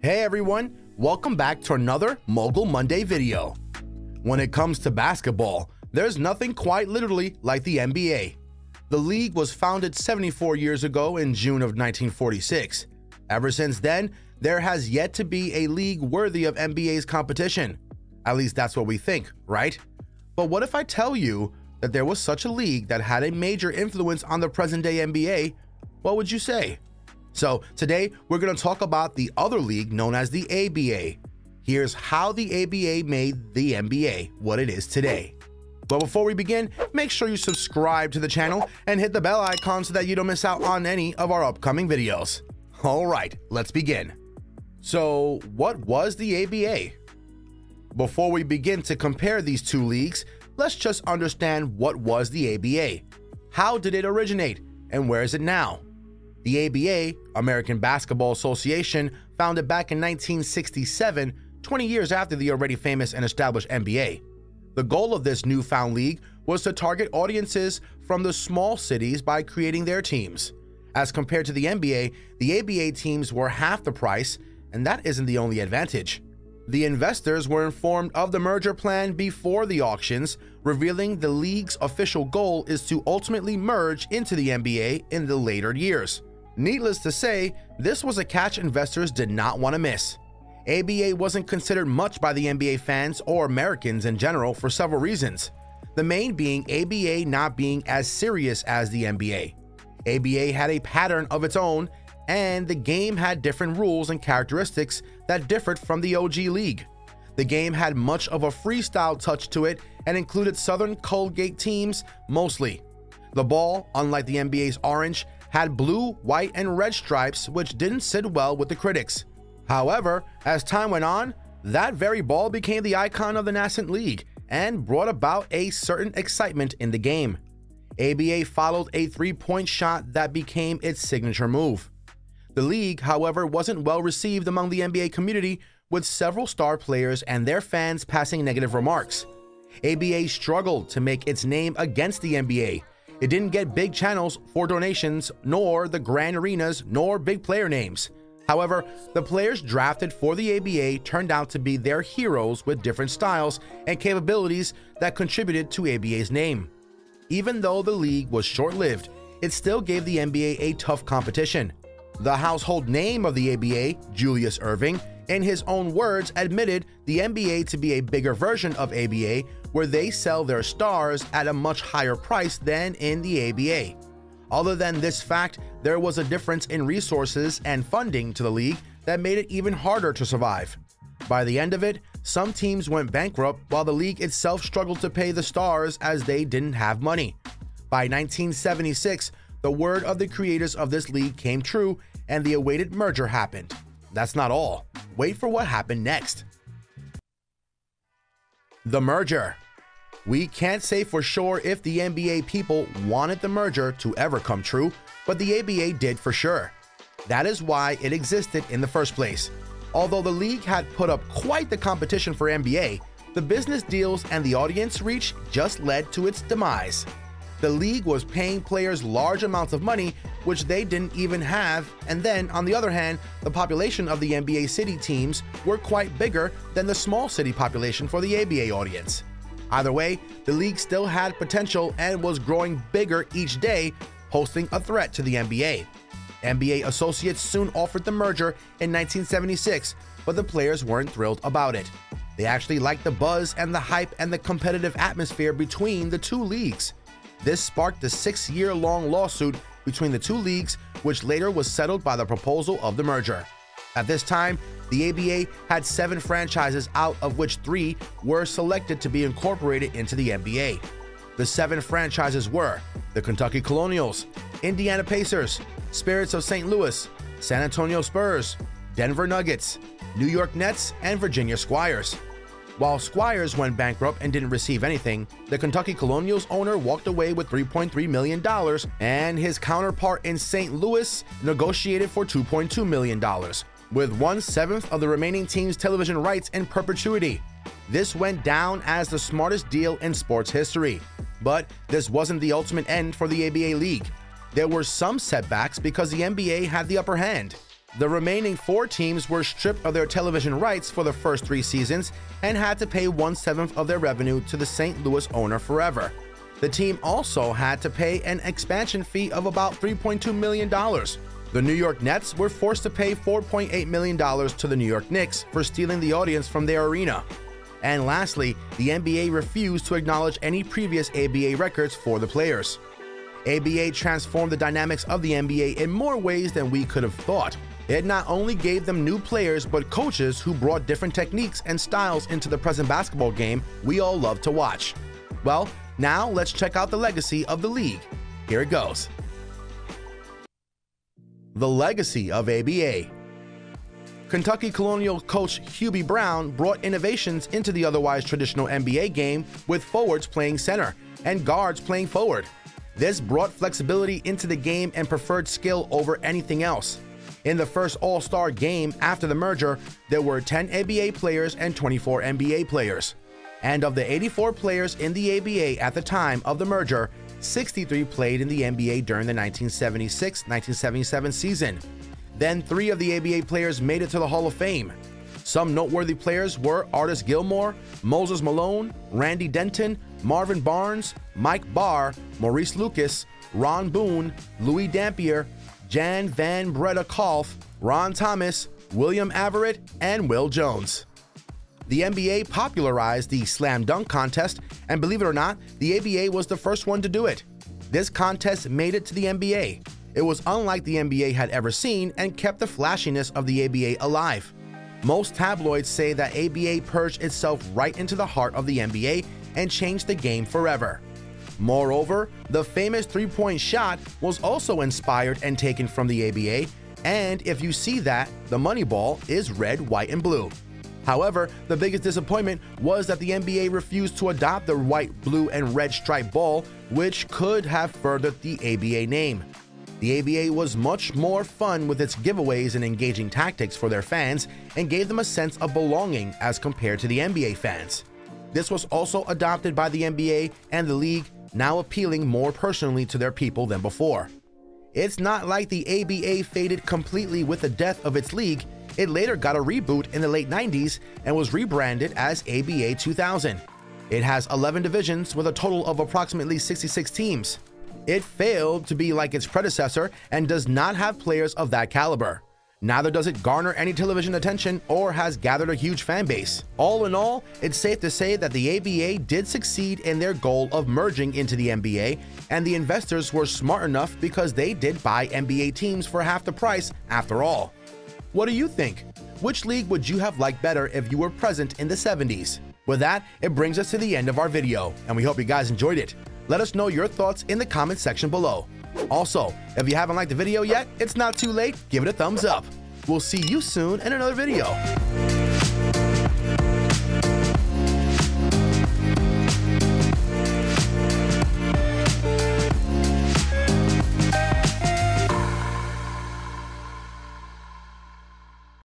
Hey everyone, welcome back to another Mogul Monday video. When it comes to basketball, there's nothing quite literally like the NBA. The league was founded 74 years ago in June of 1946. Ever since then, there has yet to be a league worthy of NBA's competition. At least that's what we think, right? But what if I tell you that there was such a league that had a major influence on the present-day NBA? What would you say? So today, we're going to talk about the other league known as the ABA. Here's how the ABA made the NBA what it is today. But before we begin, make sure you subscribe to the channel and hit the bell icon so that you don't miss out on any of our upcoming videos. All right, let's begin. So what was the ABA? Before we begin to compare these two leagues, let's just understand what was the ABA. How did it originate and where is it now? The ABA, American Basketball Association, founded back in 1967, 20 years after the already famous and established NBA. The goal of this newfound league was to target audiences from the small cities by creating their teams. As compared to the NBA, the ABA teams were half the price, and that isn't the only advantage. The investors were informed of the merger plan before the auctions, revealing the league's official goal is to ultimately merge into the NBA in the later years. Needless to say, this was a catch investors did not want to miss. ABA wasn't considered much by the NBA fans or Americans in general for several reasons. The main being ABA not being as serious as the NBA. ABA had a pattern of its own, and the game had different rules and characteristics that differed from the OG league. The game had much of a freestyle touch to it and included Southern Colgate teams mostly. The ball, unlike the NBA's orange, had blue, white, and red stripes, which didn't sit well with the critics. However, as time went on, that very ball became the icon of the nascent league and brought about a certain excitement in the game. ABA followed a three-point shot that became its signature move. The league, however, wasn't well received among the NBA community, with several star players and their fans passing negative remarks. ABA struggled to make its name against the NBA. It didn't get big channels for donations, nor the grand arenas, nor big player names. However, the players drafted for the ABA turned out to be their heroes with different styles and capabilities that contributed to ABA's name. Even though the league was short-lived, it still gave the NBA a tough competition. The household name of the ABA, Julius Erving, in his own words, admitted the NBA to be a bigger version of ABA, where they sell their stars at a much higher price than in the ABA. Other than this fact, there was a difference in resources and funding to the league that made it even harder to survive. By the end of it, some teams went bankrupt while the league itself struggled to pay the stars as they didn't have money. By 1976, the word of the creators of this league came true and the awaited merger happened. That's not all. Wait for what happened next. The merger. We can't say for sure if the NBA people wanted the merger to ever come true, but the ABA did for sure. That is why it existed in the first place. Although the league had put up quite the competition for NBA, the business deals and the audience reach just led to its demise. The league was paying players large amounts of money, which they didn't even have, and then, on the other hand, the population of the NBA city teams were quite bigger than the small city population for the ABA audience. Either way, the league still had potential and was growing bigger each day, posing a threat to the NBA. NBA associates soon offered the merger in 1976, but the players weren't thrilled about it. They actually liked the buzz and the hype and the competitive atmosphere between the two leagues. This sparked the 6-year-long lawsuit between the two leagues, which later was settled by the proposal of the merger. At this time, the ABA had 7 franchises, out of which 3 were selected to be incorporated into the NBA. The 7 franchises were the Kentucky Colonials, Indiana Pacers, Spirits of St. Louis, San Antonio Spurs, Denver Nuggets, New York Nets, and Virginia Squires. While Squires went bankrupt and didn't receive anything, the Kentucky Colonials owner walked away with $3.3 million, and his counterpart in St. Louis negotiated for $2.2 million, with 1/7 of the remaining team's television rights in perpetuity. This went down as the smartest deal in sports history. But this wasn't the ultimate end for the ABA league. There were some setbacks because the NBA had the upper hand. The remaining 4 teams were stripped of their television rights for the first 3 seasons and had to pay 1/7 of their revenue to the St. Louis owner forever. The team also had to pay an expansion fee of about $3.2 million. The New York Nets were forced to pay $4.8 million to the New York Knicks for stealing the audience from their arena. And lastly, the NBA refused to acknowledge any previous ABA records for the players. ABA transformed the dynamics of the NBA in more ways than we could have thought. It not only gave them new players, but coaches who brought different techniques and styles into the present basketball game we all love to watch. Well, now let's check out the legacy of the league. Here it goes. The legacy of ABA. Kentucky Colonial coach Hubie Brown brought innovations into the otherwise traditional NBA game, with forwards playing center and guards playing forward. This brought flexibility into the game and preferred skill over anything else. In the first All-Star game after the merger, there were 10 ABA players and 24 NBA players. And of the 84 players in the ABA at the time of the merger, 63 played in the NBA during the 1976-1977 season. Then 3 of the ABA players made it to the Hall of Fame. Some noteworthy players were Artis Gilmore, Moses Malone, Randy Denton, Marvin Barnes, Mike Barr, Maurice Lucas, Ron Boone, Louis Dampier, Jan Van Breda Kolff, Ron Thomas, William Averett, and Will Jones. The NBA popularized the slam dunk contest, and believe it or not, the ABA was the first one to do it. This contest made it to the NBA. It was unlike the NBA had ever seen and kept the flashiness of the ABA alive. Most tabloids say that ABA purged itself right into the heart of the NBA and changed the game forever. Moreover, the famous three-point shot was also inspired and taken from the ABA, and if you see that, the money ball is red, white, and blue. However, the biggest disappointment was that the NBA refused to adopt the white, blue, and red striped ball, which could have furthered the ABA name. The ABA was much more fun with its giveaways and engaging tactics for their fans and gave them a sense of belonging as compared to the NBA fans. This was also adopted by the NBA and the league, now appealing more personally to their people than before. It's not like the ABA faded completely with the death of its league. It later got a reboot in the late 90s and was rebranded as ABA 2000. It has 11 divisions with a total of approximately 66 teams. It failed to be like its predecessor and does not have players of that caliber. Neither does it garner any television attention or has gathered a huge fan base. All in all, it's safe to say that the ABA did succeed in their goal of merging into the NBA, and the investors were smart enough because they did buy NBA teams for half the price after all. What do you think? Which league would you have liked better if you were present in the 70s? With that, it brings us to the end of our video, and we hope you guys enjoyed it. Let us know your thoughts in the comment section below. Also, if you haven't liked the video yet, it's not too late, give it a thumbs up. We'll see you soon in another video.